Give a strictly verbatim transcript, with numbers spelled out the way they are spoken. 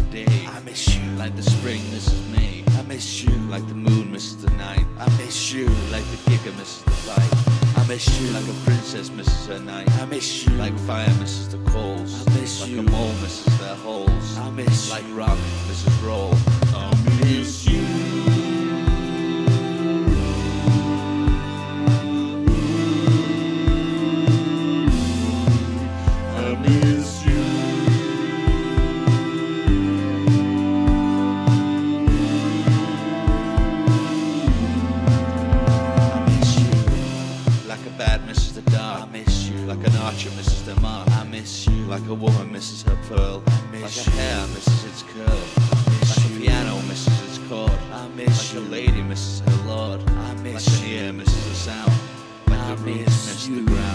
day. I miss you like the spring misses May. I miss you like the moon misses the night. I miss you like the giga misses the fight. I miss you like a princess misses her night. I miss you like fire misses the coals. I miss like you a mole misses their holes. I miss like you rock misses roll. I miss you. I miss you. Like a bad misses the dark. I miss you like an archer misses their mark. I miss you like a woman misses her pearl. I miss like you a hair misses its curl. I miss like you a piano misses its chord. I miss like you a lady misses her lord. I like miss an you ear misses a sound. like I the roots miss miss you the ground.